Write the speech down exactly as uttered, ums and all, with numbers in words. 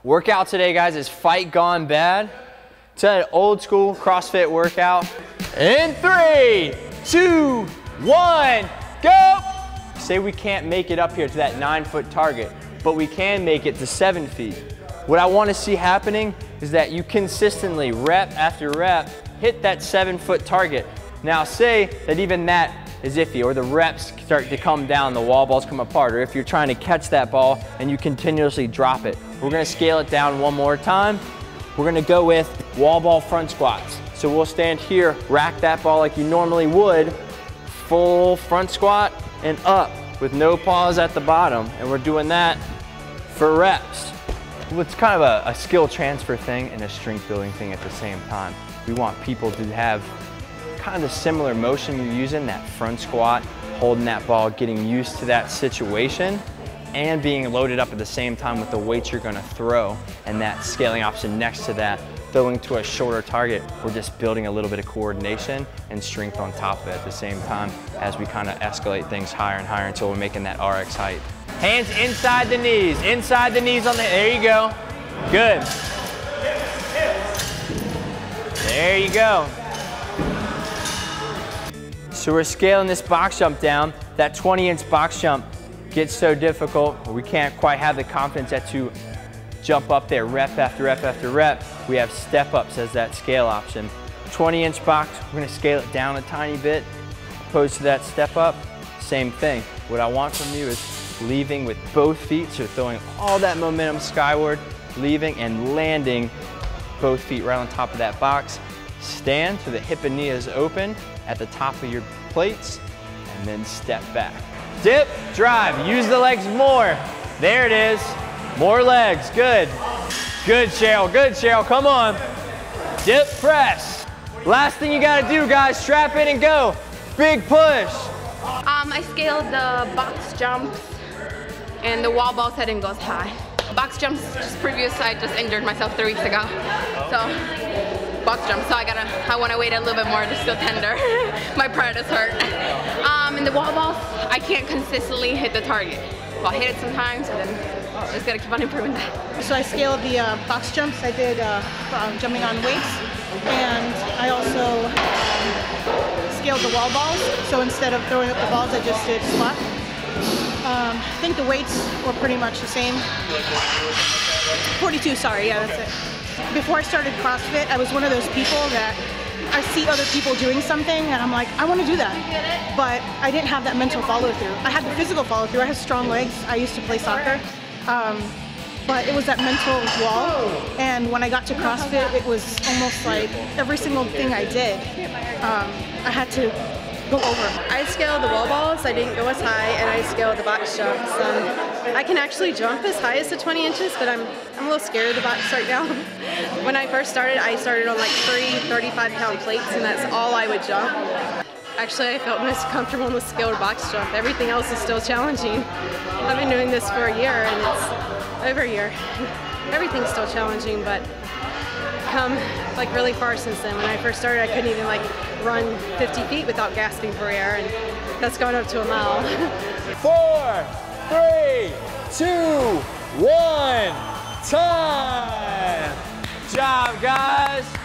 Workout today, guys, is fight gone bad. It's an old school CrossFit workout. In three, two, one, go. Say we can't make it up here to that nine foot target, but we can make it to seven feet. What I want to see happening is that you consistently, rep after rep, hit that seven foot target. Now say that even that is iffy, or the reps start to come down, the wall balls come apart, or if you're trying to catch that ball and you continuously drop it. We're gonna scale it down one more time. We're gonna go with wall ball front squats. So we'll stand here, rack that ball like you normally would, full front squat and up with no pause at the bottom. And we're doing that for reps. Well, it's kind of a, a skill transfer thing and a strength building thing at the same time. We want people to have kind of similar motion you're using, that front squat, holding that ball, getting used to that situation, and being loaded up at the same time with the weights you're gonna throw, and that scaling option next to that, throwing to a shorter target. We're just building a little bit of coordination and strength on top of it at the same time as we kind of escalate things higher and higher until we're making that R X height. Hands inside the knees, inside the knees on the, there you go. Good. There you go. So we're scaling this box jump down. That twenty inch box jump gets so difficult, we can't quite have the confidence that to jump up there rep after rep after rep. We have step ups as that scale option. twenty inch box, we're gonna scale it down a tiny bit. Opposed to that step up, same thing. What I want from you is leaving with both feet, so throwing all that momentum skyward, leaving and landing both feet right on top of that box. Stand so the hip and knee is open at the top of your plates, and then step back. Dip, drive, use the legs more. There it is, more legs, good. Good, Cheryl, good, Cheryl, come on. Dip, press. Last thing you gotta do, guys, strap in and go. Big push. Um, I scaled the box jumps and the wall ball setting goes high. Box jumps, just previous, I just injured myself three weeks ago. So, box jumps, so I gotta, I wanna wait a little bit more, just still tender. My pride is hurt. Um, and the wall balls, I can't consistently hit the target. Well, I hit it sometimes, and then I just gotta keep on improving that. So I scaled the uh, box jumps. I did uh, um, jumping on weights, and I also um, scaled the wall balls. So instead of throwing up the balls, I just did squat. Um, I think the weights were pretty much the same. forty-two, sorry, yeah, that's it. Before I started CrossFit, I was one of those people that I see other people doing something and I'm like, I want to do that. But I didn't have that mental follow through. I had the physical follow through. I have strong legs. I used to play soccer. Um, but it was that mental wall. And when I got to CrossFit, it was almost like every single thing I did, um, I had to go over. I scaled the wall balls, I didn't go as high, and I scaled the box jumps. Um, I can actually jump as high as the twenty inches, but I'm, I'm a little scared of the box right now. When I first started, I started on like three thirty-five pound plates, and that's all I would jump. Actually, I felt most comfortable in the scaled box jump. Everything else is still challenging. I've been doing this for a year, and it's over a year. Everything's still challenging, but come like really far since then. When I first started, I couldn't even like run fifty feet without gasping for air, and that's going up to a mile. Four, three, two, one, time. Good job, guys.